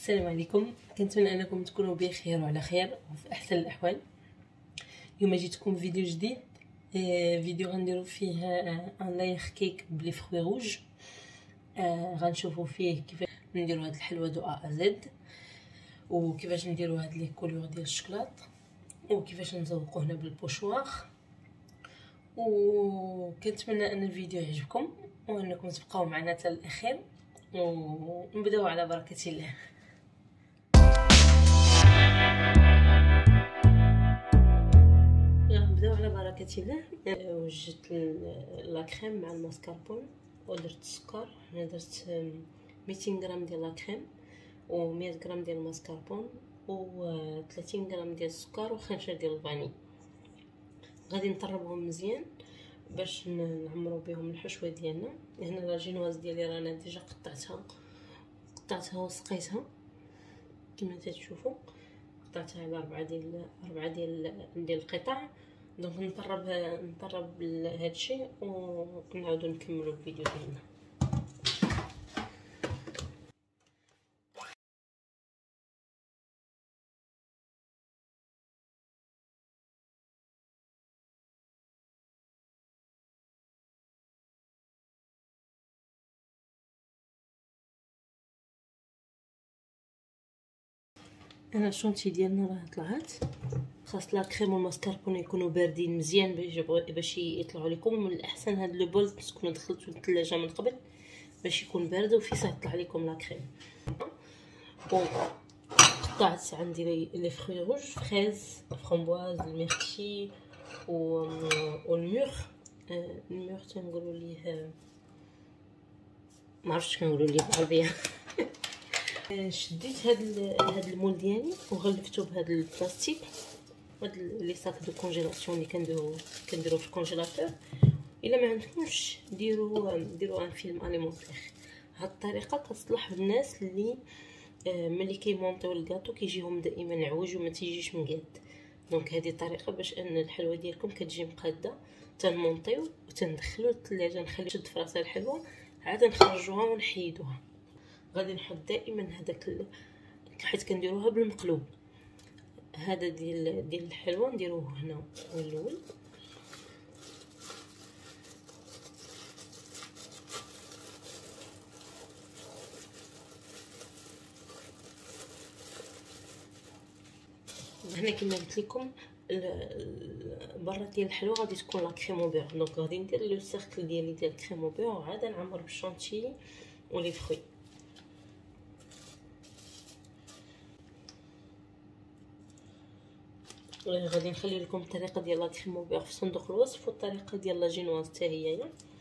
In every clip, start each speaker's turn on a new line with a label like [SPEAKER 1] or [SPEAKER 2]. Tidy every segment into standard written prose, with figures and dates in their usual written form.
[SPEAKER 1] السلام عليكم. كنتمنى انكم تكونوا بخير وعلى خير وفي احسن الاحوال. اليوم جيتكم فيديو جديد، فيديو غنديروا فيه ان لاير كيك بلي فروي روج. غنشوفوا فيه كيفاش نديروا هاد الحلوه دو ا زد، وكيفاش نديروا هاد لي كولور ديال الشوكولات، وكيفاش نزوقوه هنا بالبوشوار. وكنتمنى ان الفيديو يعجبكم وانكم تبقاو معنا حتى الاخير، ونبداو على بركه الله. نبداو على بركه الله. وجدت لا كريم مع الماسكاربون ودرت السكر. انا درت 200 غرام ديال لا كريم و100 غرام ديال الماسكاربون و30 غرام ديال السكر وخنشه ديال الفاني. غادي نطربهم مزيان باش نعمرو بهم الحشوه ديالنا. هنا لا جينواز ديالي رانا ديجا قطعتها وسقيتها كما تشوفوا، قطعتها على 4 ديال القطع. دونك نطرب هادشي ونعاودو نكملوا الفيديو ديالنا. انا الشونتي ديالنا راه طلعت. خاص لا كريم والماسكاربون يكونوا باردين مزيان باش يطلعوا لكم. من الاحسن هاد لو بول تكونوا دخلتو للثلاجه من قبل باش يكون بارد وفي ساعه يطلع لكم لا كريم. قطعت عندي لي فروي روج، فريز، فramboise، الميرتي والمور. المور تنقولوا ليه ما عرفتش كنقولوا ليه بالعربيه. شديت هاد المول ديالي وغلفتو بهاد البلاستيك، هاد لي ساك دو كونجيلاسيون اللي كنديرو في الكونجيلاتور. الا ما عندكمش ديروا ان فيلم اليمونتير. هاد الطريقه كتصلح بالناس اللي ملي كيمونطيو الكاطو كيجيهم دائما عوج وما تيجيش مقاد. دونك هذه طريقه باش ان الحلوه ديالكم كتجي مقاده. تنمونطيو وتندخلو للثلاجه، نخلي تشد في راسها الحلوه، عاد نخرجوها ونحيدوها. غادي نحط دائما هذاك حيت كنديروها بالمقلوب. هذا ديال الحلوه نديروه هنا الاول. هنا كما قلت لكم برا ديال الحلوه غادي تكون لا كريم بيغ. دونك غادي ندير لو سيركل ديالي ديال الكريم بيغ وعاد نعمر بالشونتي ولي فروي. غادي نخلي لكم الطريقه ديال لا كريم بيغ في صندوق الوصف، والطريقه ديال لا جينواز حتى هي.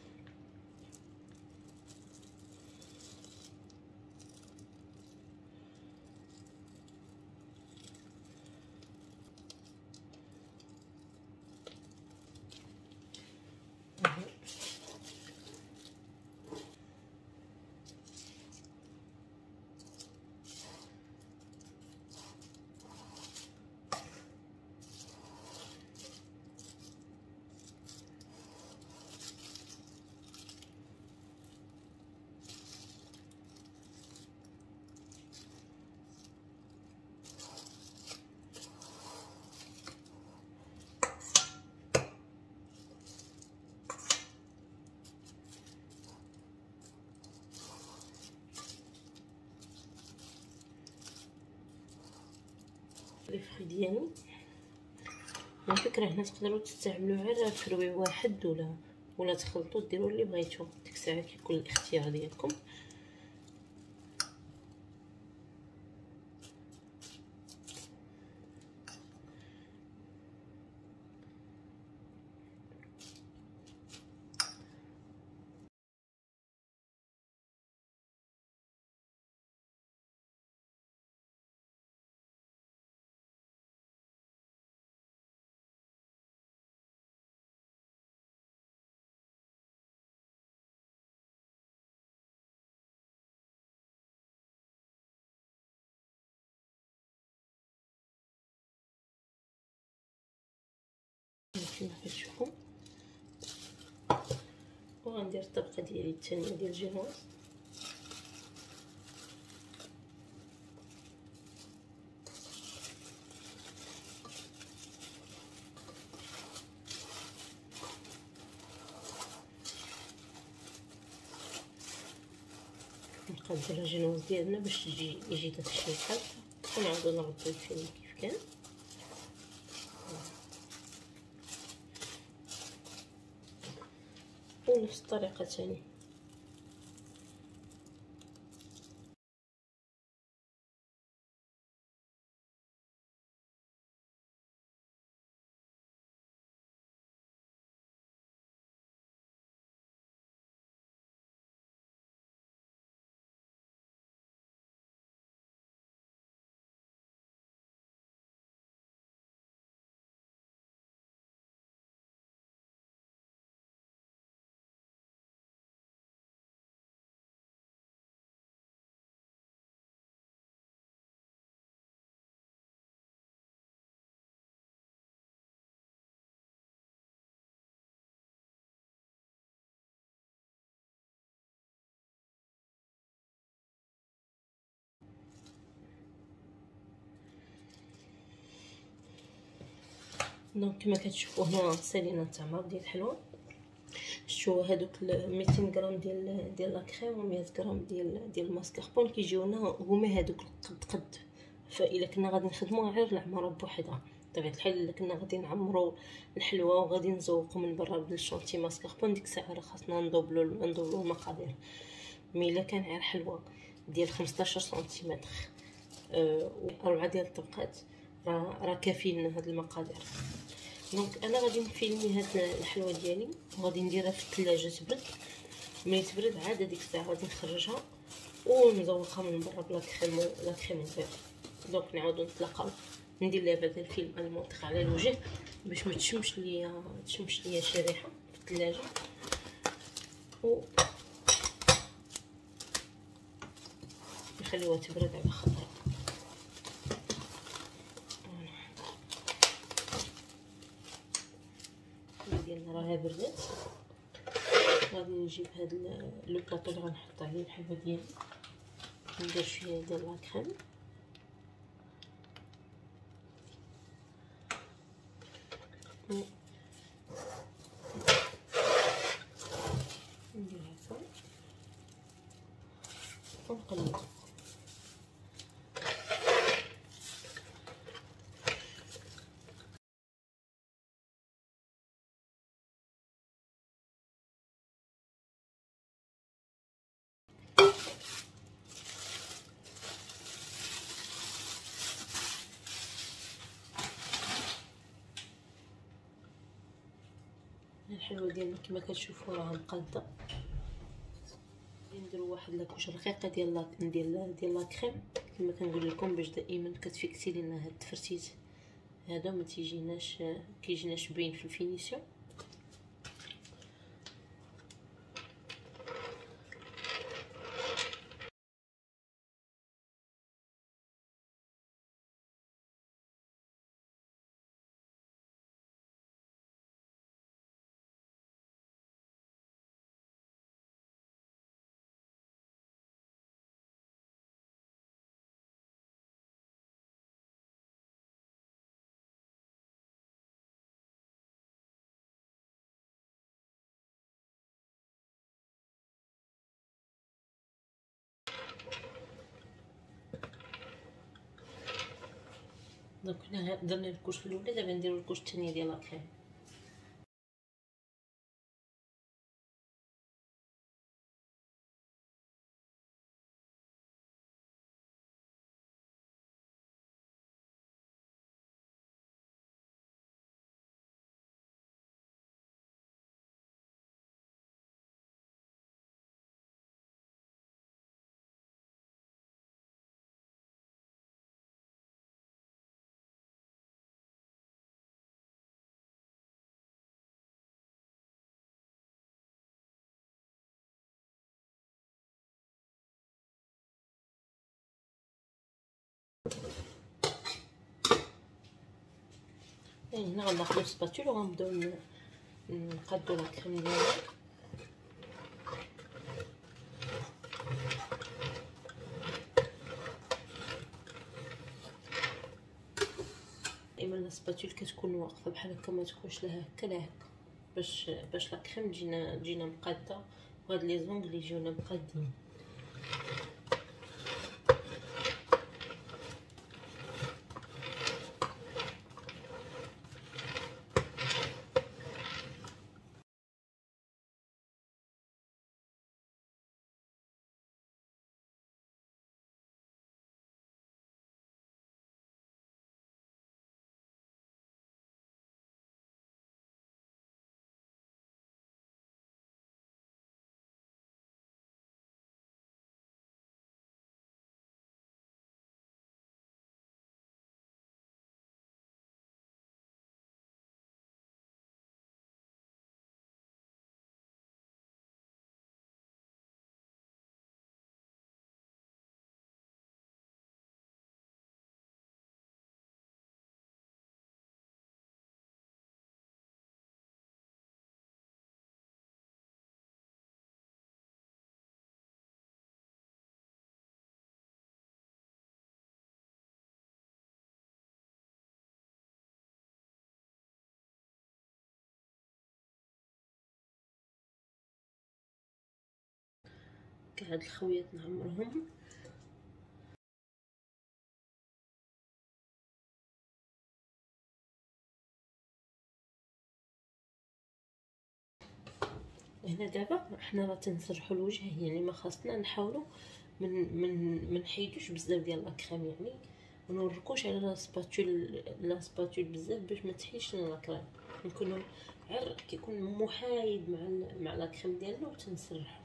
[SPEAKER 1] لي فروي ديالي على فكره هنا تقدروا تستعملوا غير فروي واحد ولا تخلطوا ديروا اللي بغيتو. ديك الساعه كيكون الاختيار ديالكم. كما كتشوفوا وغندير الطبقه ديالي الثانيه ديال الجينواز. نقادو لاجينوز ديالنا باش يجي داكشي بحال هكا، ونعاودو نردو الفيلم كيف كان. ونفس الطريقه تاني. دونك كما كتشوفوا هنا سالينا التمر ديال الحلوى. شتو هادوك 200 غرام ديال لا كريم و 100 غرام ديال الماسكاربون كيجيونا هما هادوك قد. فاذا كنا غادي نخدموها غير العماره بوحدها بطبيعه الحال، الا كنا غادي نعمروا الحلوى وغادي نزوقوا من برا بالشونتي ماسكاربون، ديك الساعه راه خاصنا ندوبلو المقادير. مي الا كان غير حلوى ديال 15 سنتيمتر و 4 ديال الطبقات راه كافيين هاد المقادير. دونك انا غادي نفيلمي هاد الحلوى ديالي وغادي نديرها في الثلاجه تبرد. ملي تبرد عاد ديك الساعه غادي نخرجها ونزوقها من برا بلا كريم نزيد. دونك نعاودو نتلاقاو ندير ليها بعدا الفيلم المونطخ على الوجه باش ما تشمش ليا شي ريحه في الثلاجه. و نخليوها تبرد على خاطر ديالنا راها بردات. غادي نجيب هاد لو بلاطو اللي غنحط عليه الحلوى ديالي، ندير شويه ديال لا كريم ندير هكا ونقلب. الحلوى ديالنا كما كتشوفوا راه مقاده. نديروا واحد لاكوش رقيقه ديال لا كريم كما كنقول لكم باش دائما كتفيكسي لنا هاد التفرتيت هذا ما كيجيناش باين في الفينيسيون. دونك هنا درنا الكوش الاولى، دابا نديرو الكوش الثانيه ديال لا كريم. هنا غناخدو السباتول وغنبداو نقادو لا كريم ديالنا. دائما السباتول كتكون واقفه بحال هكا، ما تكونش لها هكا لا هكا، باش لا كريم تجينا مقاده، وهاد لي زونغ اللي يجيونا مقادين. كاع هاد الخويات نعمرهم. هنا دابا حنا راه تنسرحوا الوجه، يعني ما خاصنا نحاولوا من نحيدوش بزاف ديال لاكريم، يعني ما نوركوش على لا سباتول بزاف باش ما تحيدش لنا لاكريم، نكونوا غير كيكون محايد مع لاكريم ديالنا وتنسرحوا.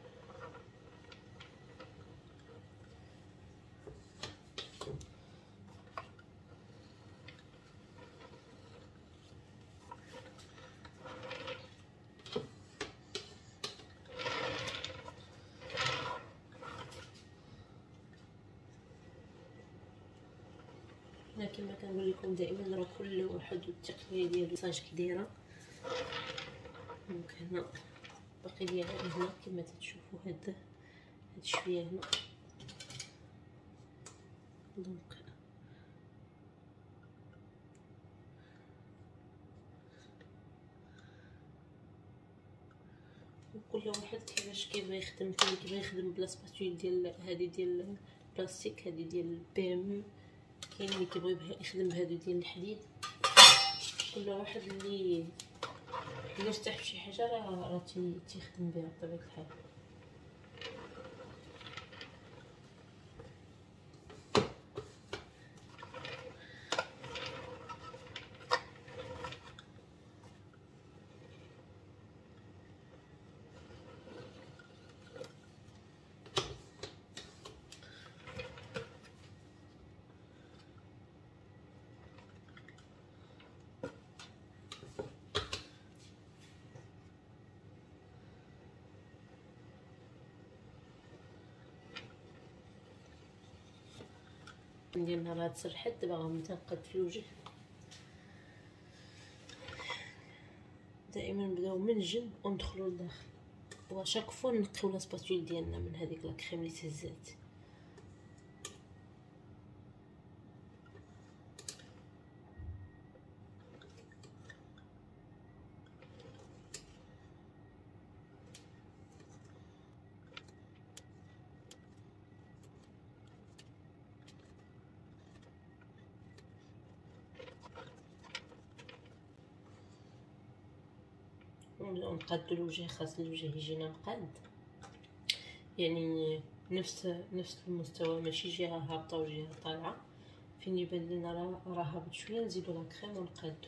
[SPEAKER 1] هنا كما كنقول لكم دائما راه كل واحد والتقنيه ديالو ميساج كي دايره. دونك هنا باقي ليا غير هنا كما تشوفوا هاد شويه هنا. دونك كل واحد كيفاش كيبغي يخدم، كاين كيبغي يخدم بلا سباتول ديال هذه ديال البلاستيك، هذه ديال البي ام يو، كاين اللي كيبغي يخدم بهادو ديال الحديد. كل واحد اللي يرتاح في شي حاجه راه تيخدم بها بطبيعه الحال. ديالنا راه تسرحت، دابا غنبدا في الوجه. دائما نبداو من الجنب وندخلوا لداخل، وشاك فوا نقيو لا سباتول ديالنا من هذيك لا كريم اللي تهزات. ونبداو نقادو الوجه، خاص الوجه يجينا مقاد، يعني نفس المستوى، ماشي جهه هابطه وجهه طالعه. فين يبان لنا راه هابط شويه نزيدو لا كريم ونقادو.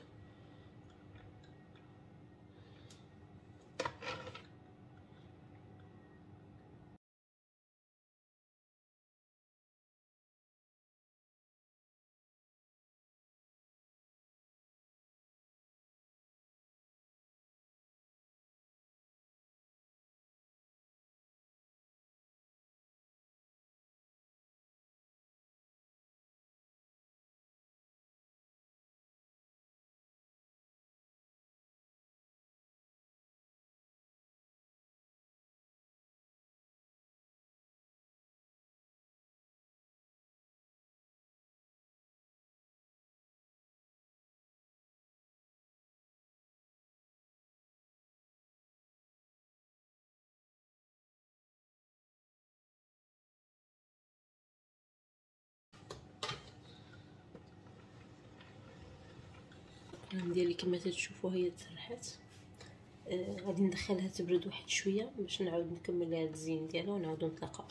[SPEAKER 1] ديالي كما تشوفوا هي تسرحات. غادي ندخلها تبرد واحد شويه باش نعاود نكمل لها الزين ديالها ونعاودو نتلاقاو.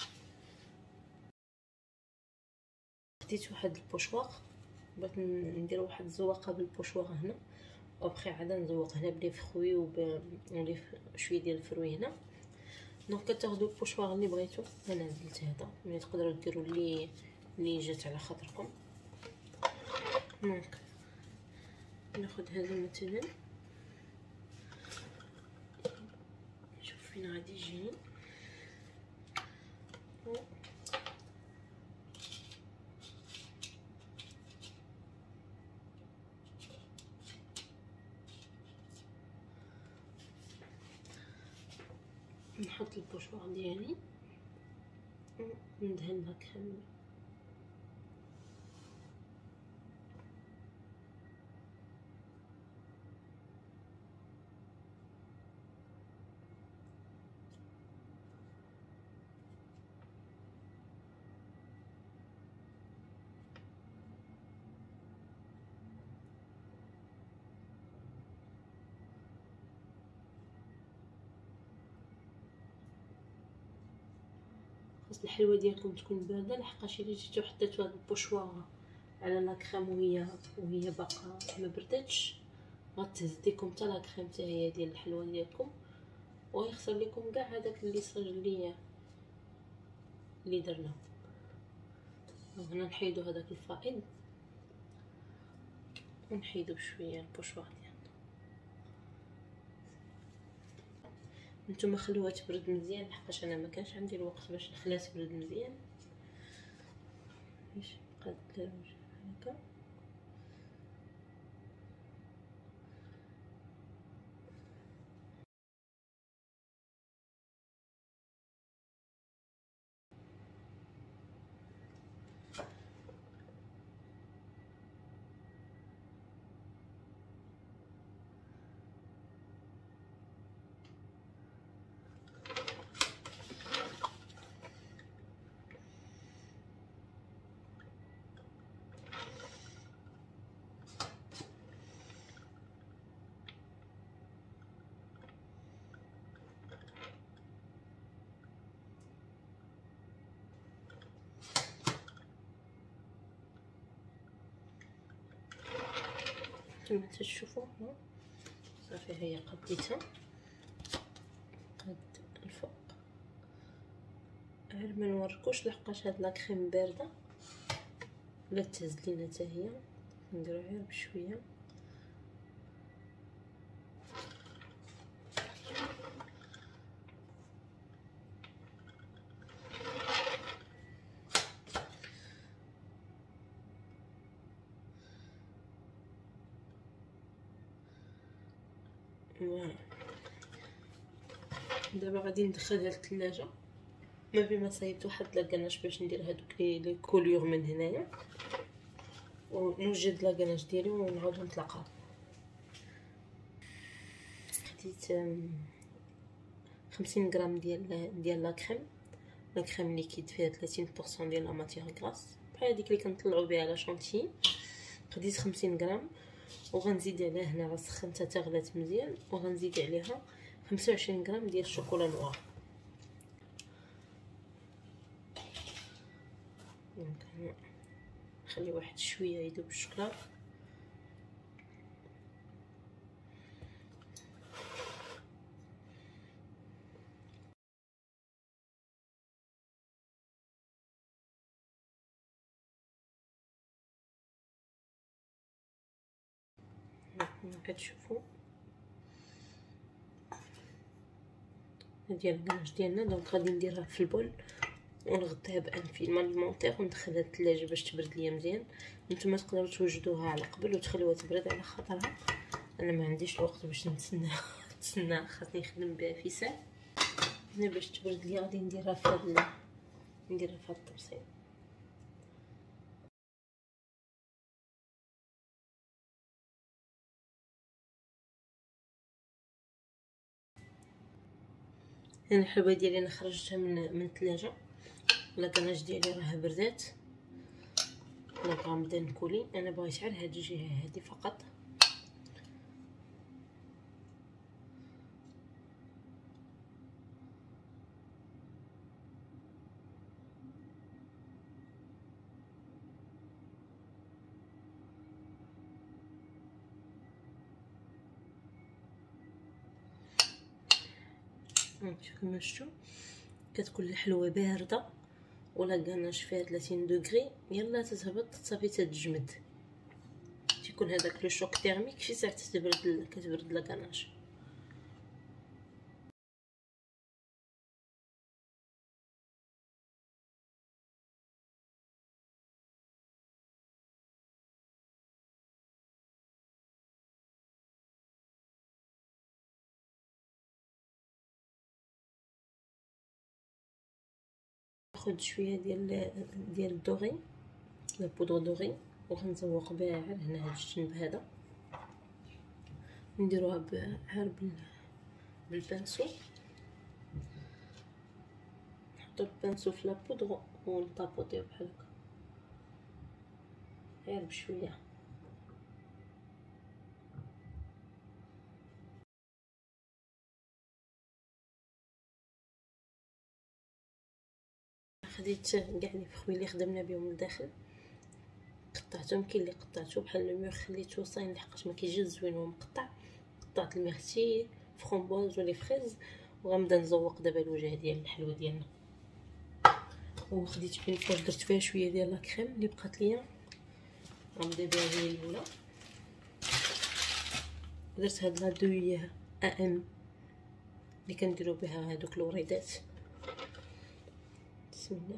[SPEAKER 1] خديت واحد البوشواغ، بغيت ندير واحد الزواقه بالبوشواغ هنا، وابخي عاد نزوق هنا بلي فخوي ونضيف شويه ديال الفروي هنا. دونك كتاخذوا البوشواغ اللي بغيتو، انا درت هذا، ملي تقدروا ديروا اللي جات على خاطركم. دونك ناخذ هذا مثلا، شوف فين غادي يجيني. نحط البوشواغ ديالي وندهنها كامل. الحلوه ديالكم تكون بارده، لحقاش الا جيتو حطيتو هاد البوشوار على لا كريم وهي باقا ما بردتش، غتهز ليكم حتى لا كريم حتى هي ديال الحلوه ديالكم، ويخسر لكم كاع هذاك اللي صاج اللي درنا. هنا نحيدو هذاك الفائض ونحيدو بشويه البوشوار ديالنا. نتوما خلوها تبرد مزيان، لحقاش انا ما كانش عندي الوقت باش نخليها تبرد مزيان باش بقات تلوج هكا. كما تشوفوا صافي هي قديتها قد الفوق. غير ما نوركوش لحقاش هاد لا كريم بارده ولا تهز لينا حتى هي، نديرو غير بشويه. دابا غادي ندخلها للثلاجه، ما بما صايبت واحد لاكاناش باش ندير هادوك لي كوليور من هنايا، ونوجد لاكاناش ديالي ونعاودو نتلاقاو. خديت 50 غرام ديال لا كريم ليكيد فيها 30% ديال لا ماتيغ غراس، بحال هذيك اللي كنطلعوا بها لا شونتي. خديت 50 غرام وغنزيد عليها هنا راه سخنتها حتى غلات مزيان، وغنزيد عليها 25 غرام ديال الشوكولا نوار. ممكن نخلي واحد شويه يذوب الشوكولا. كتشوفوا هادي الكلاش ديالنا. دونك غادي نديرها في البول ونغطيها بان فيلم اليمونطيغ وندخلها للثلاجه باش تبرد ليا مزيان. نتوما تقدروا توجدوها على قبل وتخليوها تبرد على خاطرها انا ما عنديش الوقت باش نتسنى خاصني نخدم بها في ساعه. انا باش تبرد ليا غادي نديرها في هاد الطبسيل. هنا الحلوه ديالي انا خرجتها من الثلاجه، لاكاناج ديالي راه بردات. دونك غنبدا نكولي. انا بغيت غير هاد الجهه هادي فقط. كما شفتوا كتكون الحلوه بارده ولا كاناش فيها 30 دوغري، يلا تتهبط صافي تتجمد، تيكون هذاك لو شوك تيرميك في ساعه كتبرد لا كاناش. ناخذ شويه ديال الدوغي، لا بودره دوغي، وغنزوق بها غير هنا هاد الجنب هذا. نديروها غير بالبانسو، نحطو البانسو في لا بودره ونطابوطيو بحال هكا غير بشويه. خديت كاع لي فخوي اللي خدمنا بهم لداخل، قطعتهم. كاين اللي قطعته بحال الميغ خليته صاين لحقاش ما كيجيش زوين وهو مقطع. قطعت الميرتي فرومبوز ولي فريز، وغنبدا نزوق دابا الوجه ديال الحلوه ديالنا. وخديت اون فوا درت فيها شويه ديال لا كريم اللي بقات ليا، غنبدا بها هي الاولى. درت هاد لا دوي ام اللي كنديروا بها هادوك الوريدات. بسم الله.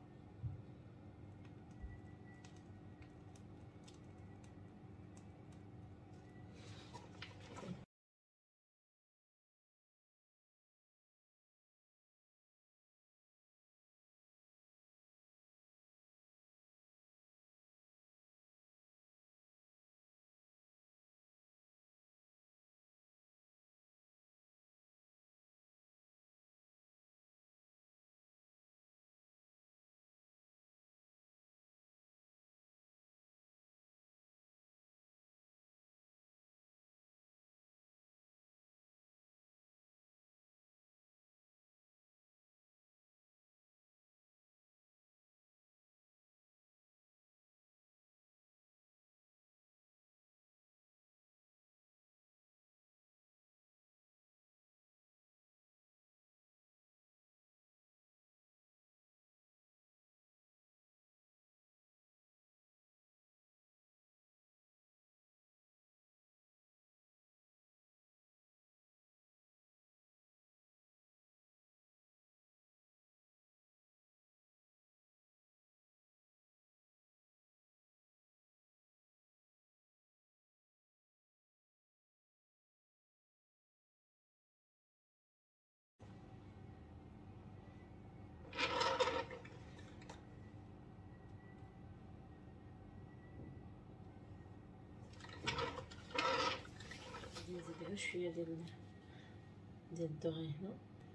[SPEAKER 1] نزيد شويه ديال الدغي هنا.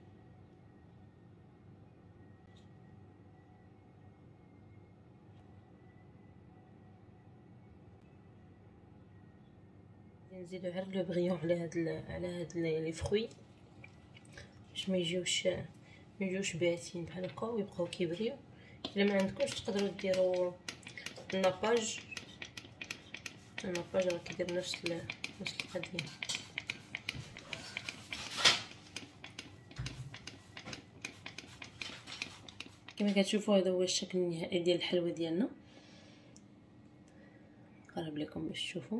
[SPEAKER 1] نزيدو غير لو بريون على هاد لي فروي باش ما يجيوش باهتين بحال هكا ويبقاو كيبريو. الا ما عندكمش تقدروا ديروا الناباج راه كيدير نفس القضيه. كما كتشوفوا هذا هو الشكل النهائي ديال الحلوه ديالنا. نقرب لكم باش تشوفوا.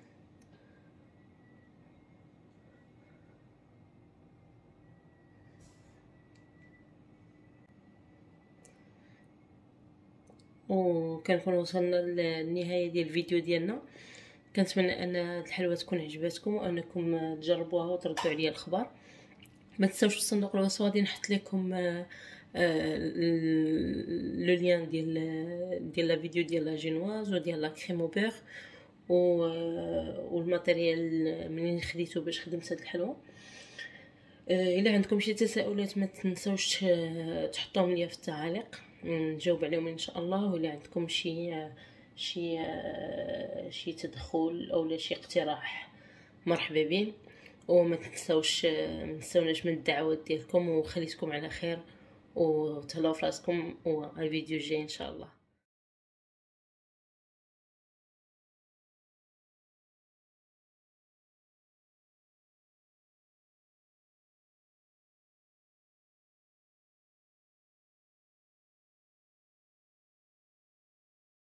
[SPEAKER 1] وكنكون وصلنا للنهايه ديال الفيديو ديالنا. كنتمنى ان هاد الحلوه تكون عجباتكم وانكم تجربوها وتردوا عليا الخبر. ما تنساوش في صندوق الوصف غادي نحط لكم لو لين ديال لا فيديو ديال لا جينواز وديال لا كريم او بيغ والماتيريال منين خديته باش خدمت هاد الحلوه. الا عندكم شي تساؤلات ما تنساوش تحطوهم ليا في التعاليق نجاوب عليهم ان شاء الله. ولا عندكم شي تدخل او شي اقتراح مرحبا به. وما تنساوش منساوناش من الدعوات ديالكم، وخليتكم على خير وتهلاو فراسكم، والفيديو الجاي ان شاء الله.